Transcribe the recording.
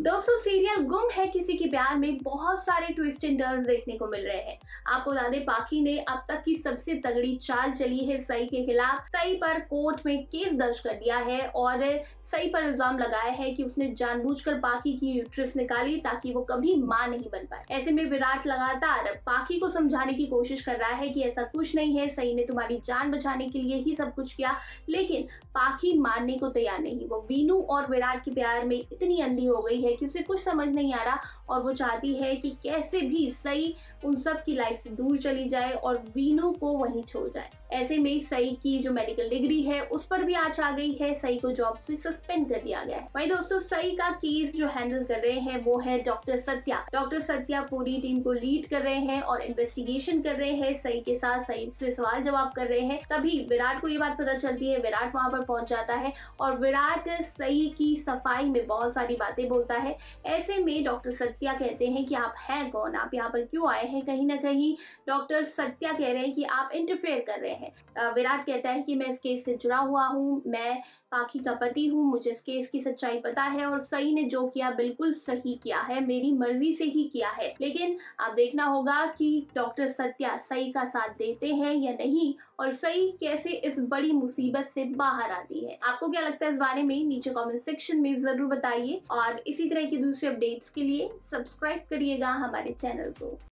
दोस्तों, सीरियल गुम है किसी के प्यार में बहुत सारे ट्विस्ट एंड टर्न्स देखने को मिल रहे हैं। आपको बता दें, पाखी ने अब तक की सबसे तगड़ी चाल चली है सई के खिलाफ। सई पर कोर्ट में केस दर्ज कर दिया है और सई पर इल्जाम लगाया है कि उसने जानबूझकर पाखी की यूट्रस निकाली ताकि वो कभी मां नहीं बन पाए। ऐसे में विराट लगातार पाखी को समझाने की कोशिश कर रहा है कि ऐसा कुछ नहीं है, सई ने तुम्हारी जान बचाने के लिए ही सब कुछ किया। लेकिन पाखी मानने को तैयार नहीं। वो वीनू और विराट के प्यार में इतनी अंधी हो गई है कि उसे कुछ समझ नहीं आ रहा और वो चाहती है कि कैसे भी सई उन सब की लाइफ से दूर चली जाए और वीनू को वहीं छोड़ जाए। ऐसे में सई की जो मेडिकल डिग्री है उस पर भी आंच आ गई है। सई को जॉब से सस्पेंड कर दिया गया है। वहीं दोस्तों, सई का केस जो हैंडल कर रहे हैं वो है डॉक्टर सत्या। डॉक्टर सत्या पूरी टीम को लीड कर रहे हैं और इन्वेस्टिगेशन कर रहे हैं। सई के साथ सई से सवाल जवाब कर रहे हैं। तभी विराट को ये बात पता चलती है। विराट वहां पर पहुंच जाता है और विराट सई की सफाई में बहुत सारी बातें बोलता है। ऐसे में डॉक्टर सत्या कहते हैं कि आप हैं कौन, आप यहाँ पर क्यों आए हैं। कहीं ना कहीं डॉक्टर सत्या कह रहे हैं कि आप इंटरफेयर कर रहे हैं। विराट कहता है कि मैं इस केस से जुड़ा हुआ हूँ, मैं पाखी का पति हूँ, मुझे इस केस की सच्चाई पता है और सई ने जो किया बिल्कुल सही किया है, मेरी मर्जी से ही किया है। लेकिन अब देखना होगा कि डॉक्टर सत्या सई का साथ देते हैं या नहीं और सई कैसे इस बड़ी मुसीबत से बाहर आती है। आपको क्या लगता है इस बारे में? नीचे कमेंट सेक्शन में जरूर बताइए और इसी तरह की दूसरी अपडेट्स के लिए सब्सक्राइब करिएगा हमारे चैनल को।